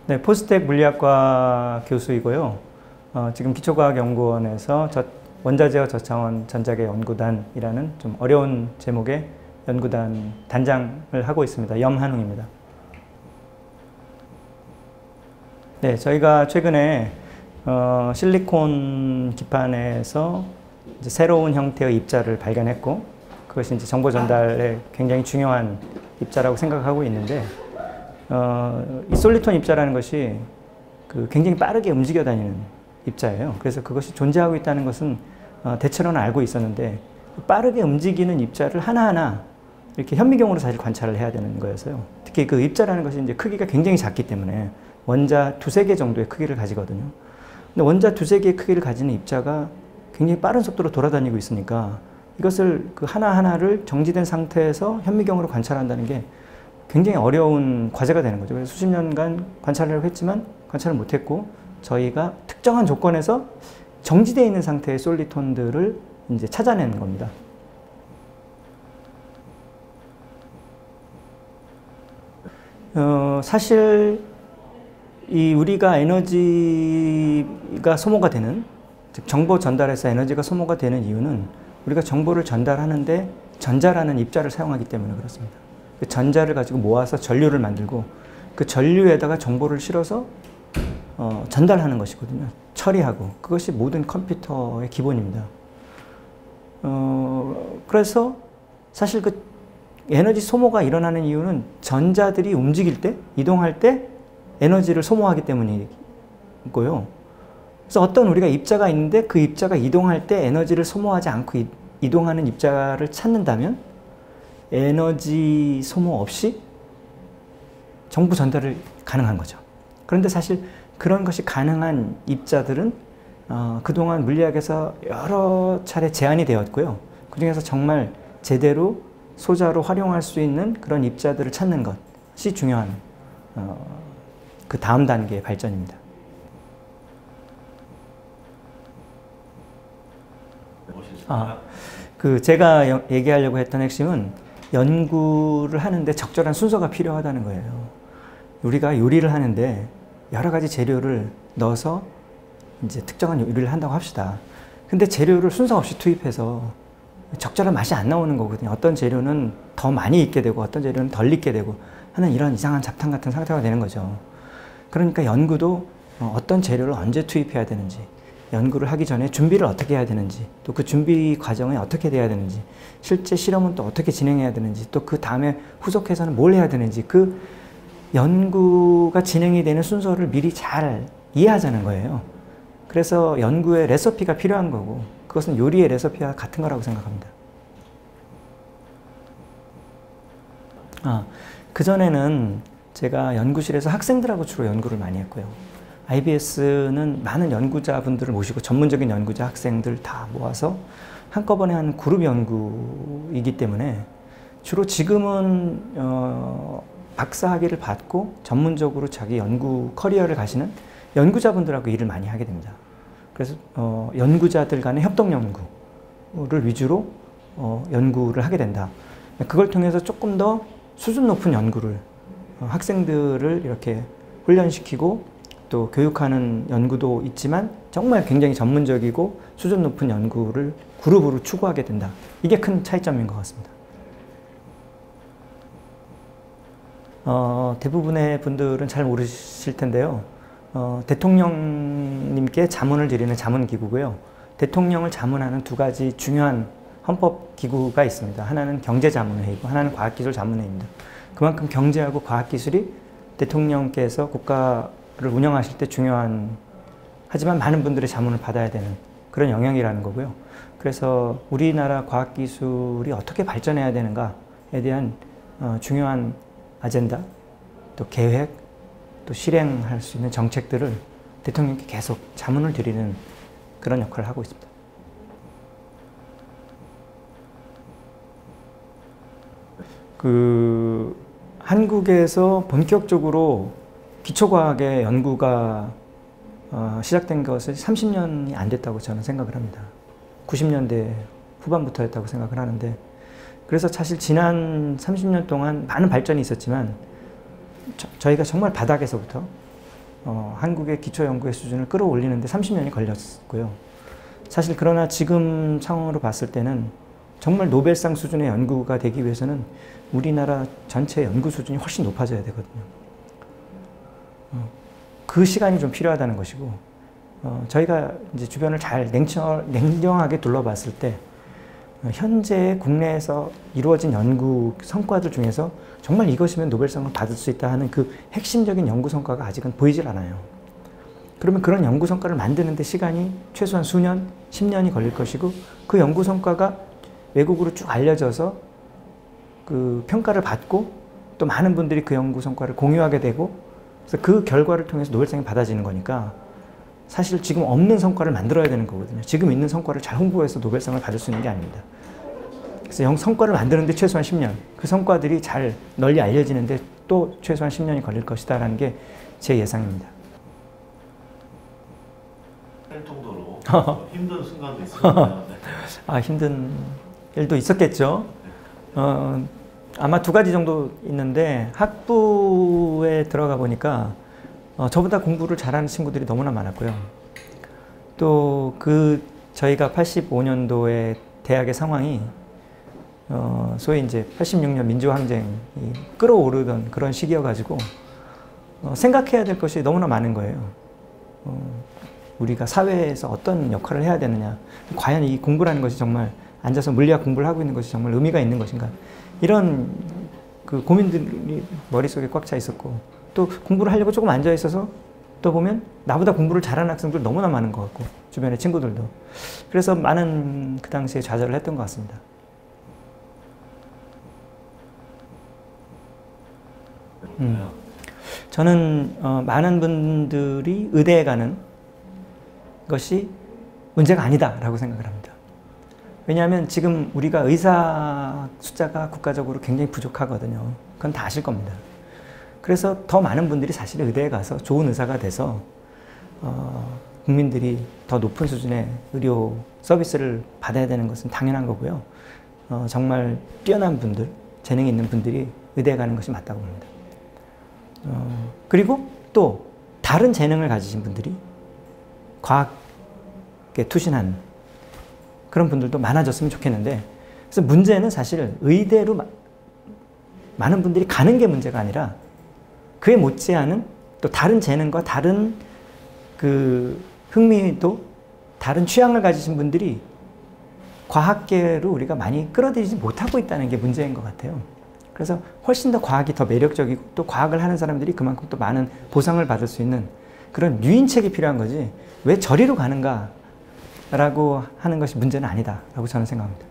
네, 포스텍 물리학과 교수이고요. 지금 기초과학연구원에서 원자재와 저차원 전자계 연구단이라는 좀 어려운 제목의 연구단 단장을 하고 있습니다. 염한웅입니다. 네, 저희가 최근에 실리콘 기판에서 이제 새로운 형태의 입자를 발견했고, 그것이 이제 정보 전달에 굉장히 중요한 입자라고 생각하고 있는데, 이 솔리톤 입자라는 것이 굉장히 빠르게 움직여 다니는 입자예요. 그래서 그것이 존재하고 있다는 것은 대체로는 알고 있었는데, 빠르게 움직이는 입자를 하나하나 이렇게 현미경으로 사실 관찰을 해야 되는 거여서요. 특히 그 입자라는 것이 이제 크기가 굉장히 작기 때문에 원자 두세 개 정도의 크기를 가지거든요. 근데 원자 두세 개의 크기를 가지는 입자가 굉장히 빠른 속도로 돌아다니고 있으니까 이것을 그 하나하나를 정지된 상태에서 현미경으로 관찰한다는 게 굉장히 어려운 과제가 되는 거죠. 그래서 수십 년간 관찰을 했지만 관찰을 못했고, 저희가 특정한 조건에서 정지되어 있는 상태의 솔리톤들을 이제 찾아내는 겁니다. 사실 우리가 에너지가 소모가 되는, 즉 정보 전달에서 에너지가 소모가 되는 이유는 우리가 정보를 전달하는데 전자라는 입자를 사용하기 때문에 그렇습니다. 그 전자를 가지고 모아서 전류를 만들고 그 전류에다가 정보를 실어서 전달하는 것이거든요. 처리하고. 그것이 모든 컴퓨터의 기본입니다. 그래서 사실 그 에너지 소모가 일어나는 이유는 전자들이 움직일 때, 이동할 때 에너지를 소모하기 때문이고요. 그래서 어떤 우리가 입자가 있는데 그 입자가 이동할 때 에너지를 소모하지 않고 이동하는 입자를 찾는다면 에너지 소모 없이 정보 전달을 가능한 거죠. 그런데 사실 그런 것이 가능한 입자들은 그동안 물리학에서 여러 차례 제한이 되었고요. 그 중에서 정말 제대로 소자로 활용할 수 있는 그런 입자들을 찾는 것이 중요한 그 다음 단계의 발전입니다. 제가 얘기하려고 했던 핵심은 연구를 하는데 적절한 순서가 필요하다는 거예요. 우리가 요리를 하는데 여러 가지 재료를 넣어서 이제 특정한 요리를 한다고 합시다. 근데 재료를 순서 없이 투입해서 적절한 맛이 안 나오는 거거든요. 어떤 재료는 더 많이 익게 되고 어떤 재료는 덜 익게 되고 하는 이런 이상한 잡탕 같은 상태가 되는 거죠. 그러니까 연구도 어떤 재료를 언제 투입해야 되는지, 연구를 하기 전에 준비를 어떻게 해야 되는지, 또 그 준비 과정이 어떻게 돼야 되는지, 실제 실험은 또 어떻게 진행해야 되는지, 또 그 다음에 후속해서는 뭘 해야 되는지, 그 연구가 진행이 되는 순서를 미리 잘 이해하자는 거예요. 그래서 연구에 레시피가 필요한 거고, 그것은 요리의 레시피와 같은 거라고 생각합니다. 그전에는 제가 연구실에서 학생들하고 주로 연구를 많이 했고요. IBS는 많은 연구자분들을 모시고 전문적인 연구자 학생들 다 모아서 한꺼번에 하는 그룹 연구이기 때문에 주로 지금은 박사학위를 받고 전문적으로 자기 연구 커리어를 가시는 연구자분들하고 일을 많이 하게 됩니다. 그래서 연구자들 간의 협동 연구를 위주로 연구를 하게 된다. 그걸 통해서 조금 더 수준 높은 연구를 학생들을 이렇게 훈련시키고 또 교육하는 연구도 있지만 정말 굉장히 전문적이고 수준 높은 연구를 그룹으로 추구하게 된다. 이게 큰 차이점인 것 같습니다. 대부분의 분들은 잘 모르실 텐데요. 대통령님께 자문을 드리는 자문기구고요. 대통령을 자문하는 두 가지 중요한 헌법기구가 있습니다. 하나는 경제자문회의고 하나는 과학기술자문회의입니다. 그만큼 경제하고 과학기술이 대통령께서 국가를 운영하실 때 중요한, 하지만 많은 분들의 자문을 받아야 되는 그런 영역이라는 거고요. 그래서 우리나라 과학기술이 어떻게 발전해야 되는가에 대한 중요한 아젠다, 또 계획, 또 실행할 수 있는 정책들을 대통령께 계속 자문을 드리는 그런 역할을 하고 있습니다. 한국에서 본격적으로 기초과학의 연구가 시작된 것은 30년이 안 됐다고 저는 생각을 합니다. 90년대 후반부터였다고 생각을 하는데, 그래서 사실 지난 30년 동안 많은 발전이 있었지만 저희가 정말 바닥에서부터 한국의 기초연구의 수준을 끌어올리는데 30년이 걸렸고요. 사실 그러나 지금 상황으로 봤을 때는 정말 노벨상 수준의 연구가 되기 위해서는 우리나라 전체 연구 수준이 훨씬 높아져야 되거든요. 그 시간이 좀 필요하다는 것이고, 저희가 이제 주변을 잘 냉정하게 둘러봤을 때 현재 국내에서 이루어진 연구 성과들 중에서 정말 이것이면 노벨상을 받을 수 있다 하는 그 핵심적인 연구 성과가 아직은 보이질 않아요. 그러면 그런 연구 성과를 만드는데 시간이 최소한 수년, 10년이 걸릴 것이고, 그 연구 성과가 외국으로 쭉 알려져서 그 평가를 받고 또 많은 분들이 그 연구 성과를 공유하게 되고, 그래서 그 결과를 통해서 노벨상이 받아지는 거니까 사실 지금 없는 성과를 만들어야 되는 거거든요. 지금 있는 성과를 잘 홍보해서 노벨상을 받을 수 있는 게 아닙니다. 그래서 성과를 만드는데 최소한 10년, 그 성과들이 잘 널리 알려지는데 또 최소한 10년이 걸릴 것이다라는 게 제 예상입니다. 할 정도로 힘든 순간도 있습니다. 아, 힘든 일도 있었겠죠. 아마 두 가지 정도 있는데, 학부에 들어가 보니까 저보다 공부를 잘하는 친구들이 너무나 많았고요. 또 저희가 85년도에 대학의 상황이 소위 이제 86년 민주항쟁이 끌어오르던 그런 시기여가지고 생각해야 될 것이 너무나 많은 거예요. 우리가 사회에서 어떤 역할을 해야 되느냐, 과연 이 공부라는 것이 정말 앉아서 물리학 공부를 하고 있는 것이 정말 의미가 있는 것인가, 이런 그 고민들이 머릿속에 꽉 차 있었고, 또 공부를 하려고 조금 앉아 있어서 또 보면 나보다 공부를 잘하는 학생들 너무나 많은 것 같고, 주변의 친구들도. 그래서 많은 그 당시에 좌절을 했던 것 같습니다. 저는 많은 분들이 의대에 가는 것이 문제가 아니다라고 생각을 합니다. 왜냐하면 지금 우리가 의사 숫자가 국가적으로 굉장히 부족하거든요. 그건 다 아실 겁니다. 그래서 더 많은 분들이 사실 의대에 가서 좋은 의사가 돼서 국민들이 더 높은 수준의 의료 서비스를 받아야 되는 것은 당연한 거고요. 정말 뛰어난 분들, 재능이 있는 분들이 의대에 가는 것이 맞다고 봅니다. 그리고 또 다른 재능을 가지신 분들이 과학에 투신한 그런 분들도 많아졌으면 좋겠는데, 그래서 문제는 사실 의대로 많은 분들이 가는 게 문제가 아니라 그에 못지않은 또 다른 재능과 다른 그 흥미도, 다른 취향을 가지신 분들이 과학계로 우리가 많이 끌어들이지 못하고 있다는 게 문제인 것 같아요. 그래서 훨씬 더 과학이 더 매력적이고, 또 과학을 하는 사람들이 그만큼 또 많은 보상을 받을 수 있는 그런 유인책이 필요한 거지, 왜 저리로 가는가 라고 하는 것이 문제는 아니다 라고 저는 생각합니다.